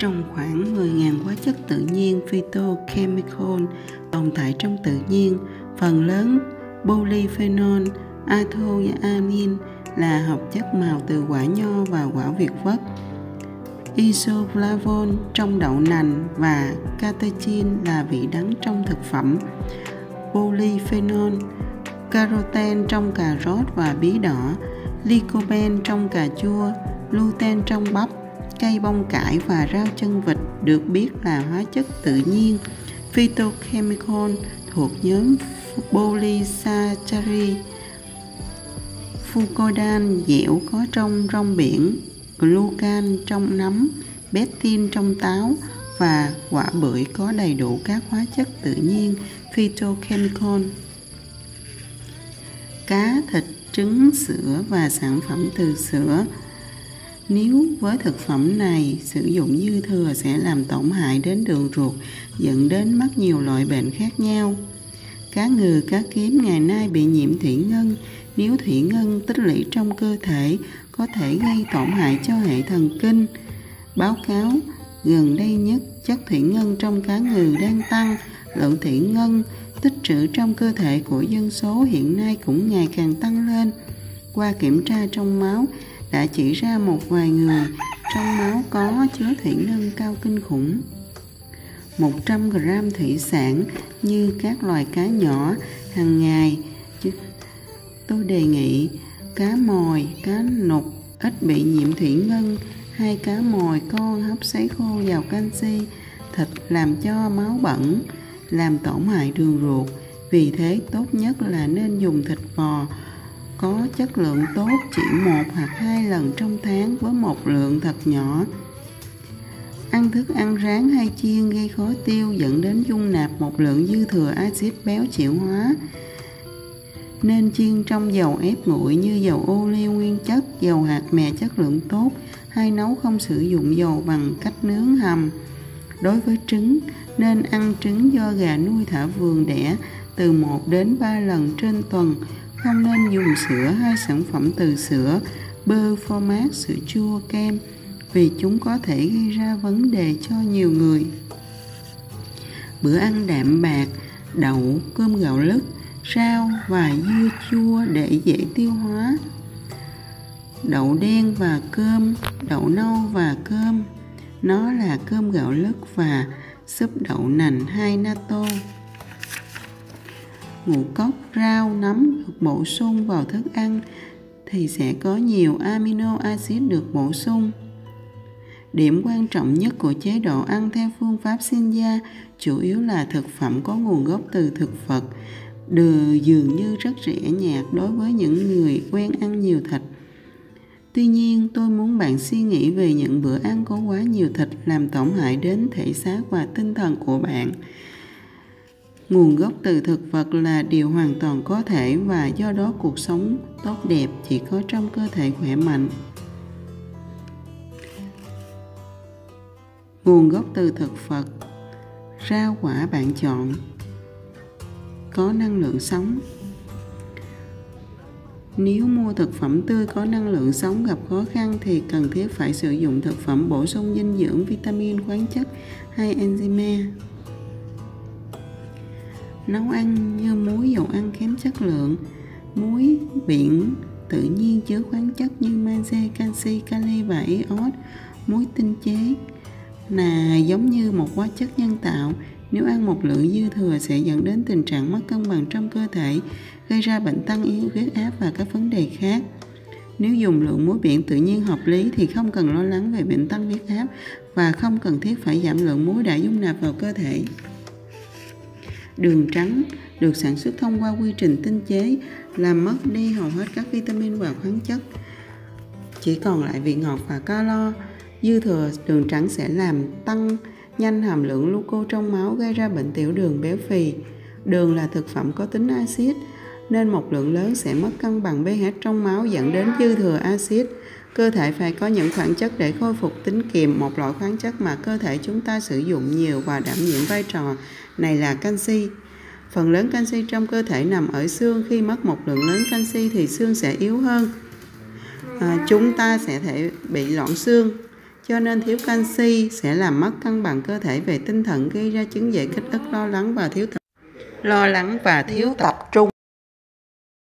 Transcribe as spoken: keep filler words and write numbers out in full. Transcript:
Trong khoảng mười nghìn hóa chất tự nhiên phytochemical tồn tại trong tự nhiên, phần lớn polyphenol, anthocyanin là hợp chất màu từ quả nho và quả việt quất, isoflavone trong đậu nành và catechin là vị đắng trong thực phẩm, polyphenol, caroten trong cà rốt và bí đỏ, lycopene trong cà chua, lutein trong bắp, cây bông cải và rau chân vịt được biết là hóa chất tự nhiên phytochemical thuộc nhóm polysaccharide. Fucoidan dẻo có trong rong biển, glucan trong nấm, pectin trong táo và quả bưởi có đầy đủ các hóa chất tự nhiên phytochemical. Cá, thịt, trứng, sữa và sản phẩm từ sữa. Nếu với thực phẩm này sử dụng dư thừa sẽ làm tổn hại đến đường ruột, dẫn đến mắc nhiều loại bệnh khác nhau. Cá ngừ, cá kiếm ngày nay bị nhiễm thủy ngân. Nếu thủy ngân tích lũy trong cơ thể có thể gây tổn hại cho hệ thần kinh. Báo cáo gần đây nhất, chất thủy ngân trong cá ngừ đang tăng. Lượng thủy ngân tích trữ trong cơ thể của dân số hiện nay cũng ngày càng tăng lên. Qua kiểm tra trong máu đã chỉ ra một vài người trong máu có chứa thủy ngân cao kinh khủng. một trăm gam thủy sản như các loài cá nhỏ hàng ngày. Tôi đề nghị cá mòi, cá nục ít bị nhiễm thủy ngân. Hai cá mòi con hấp sấy khô giàu canxi. Thịt làm cho máu bẩn, làm tổn hại đường ruột. Vì thế tốt nhất là nên dùng thịt bò có chất lượng tốt chỉ một hoặc hai lần trong tháng với một lượng thật nhỏ. Ăn thức ăn rán hay chiên gây khó tiêu dẫn đến dung nạp một lượng dư thừa axit béo chuyển hóa. Nên chiên trong dầu ép nguội như dầu ô liu nguyên chất, dầu hạt mè chất lượng tốt, hay nấu không sử dụng dầu bằng cách nướng hầm. Đối với trứng, nên ăn trứng do gà nuôi thả vườn đẻ từ một đến ba lần trên tuần. Không nên dùng sữa hay sản phẩm từ sữa, bơ, phô mát, sữa chua, kem vì chúng có thể gây ra vấn đề cho nhiều người. Bữa ăn đạm bạc, đậu, cơm gạo lứt, rau và dưa chua để dễ tiêu hóa. Đậu đen và cơm, đậu nâu và cơm, nó là cơm gạo lứt và súp đậu nành hay natto. Ngũ cốc, rau, nấm được bổ sung vào thức ăn thì sẽ có nhiều amino acid được bổ sung. Điểm quan trọng nhất của chế độ ăn theo phương pháp Shinya chủ yếu là thực phẩm có nguồn gốc từ thực vật, đều dường như rất rẻ nhạt đối với những người quen ăn nhiều thịt. Tuy nhiên, tôi muốn bạn suy nghĩ về những bữa ăn có quá nhiều thịt làm tổn hại đến thể xác và tinh thần của bạn. Nguồn gốc từ thực vật là điều hoàn toàn có thể và do đó cuộc sống tốt đẹp chỉ có trong cơ thể khỏe mạnh. Nguồn gốc từ thực vật, rau quả bạn chọn có năng lượng sống. Nếu mua thực phẩm tươi có năng lượng sống gặp khó khăn thì cần thiết phải sử dụng thực phẩm bổ sung dinh dưỡng, vitamin, khoáng chất hay enzyme. Nấu ăn như muối dầu ăn kém chất lượng. Muối biển tự nhiên chứa khoáng chất như magie, canxi, kali và iốt. Muối tinh chế là giống như một hóa chất nhân tạo. Nếu ăn một lượng dư thừa sẽ dẫn đến tình trạng mất cân bằng trong cơ thể, gây ra bệnh tăng yếu, huyết áp và các vấn đề khác. Nếu dùng lượng muối biển tự nhiên hợp lý thì không cần lo lắng về bệnh tăng huyết áp và không cần thiết phải giảm lượng muối đã dung nạp vào cơ thể. Đường trắng được sản xuất thông qua quy trình tinh chế, làm mất đi hầu hết các vitamin và khoáng chất. Chỉ còn lại vị ngọt và calo. Dư thừa đường trắng sẽ làm tăng nhanh hàm lượng glucose trong máu, gây ra bệnh tiểu đường, béo phì. Đường là thực phẩm có tính axit nên một lượng lớn sẽ mất cân bằng pH trong máu, dẫn đến dư thừa axit. Cơ thể phải có những khoáng chất để khôi phục tính kiềm. Một loại khoáng chất mà cơ thể chúng ta sử dụng nhiều và đảm nhiệm vai trò này là canxi. Phần lớn canxi trong cơ thể nằm ở xương. Khi mất một lượng lớn canxi thì xương sẽ yếu hơn. À, chúng ta sẽ thể bị loãng xương. cho nên thiếu canxi sẽ làm mất cân bằng cơ thể về tinh thần, gây ra chứng về kích ức, lo lắng và thiếu tập lo lắng và thiếu tập trung.